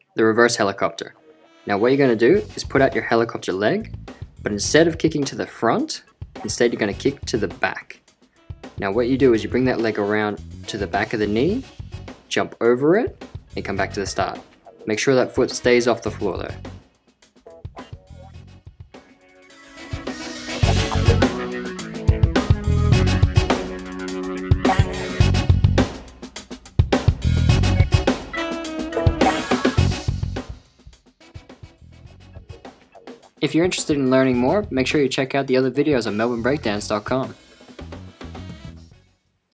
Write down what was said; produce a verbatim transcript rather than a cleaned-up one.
the reverse helicopter. Now what you're going to do is put out your helicopter leg, but instead of kicking to the front, instead you're going to kick to the back. Now what you do is you bring that leg around to the back of the knee, jump over it, and come back to the start. Make sure that foot stays off the floor though. If you're interested in learning more, make sure you check out the other videos on melbourne breakdance dot com.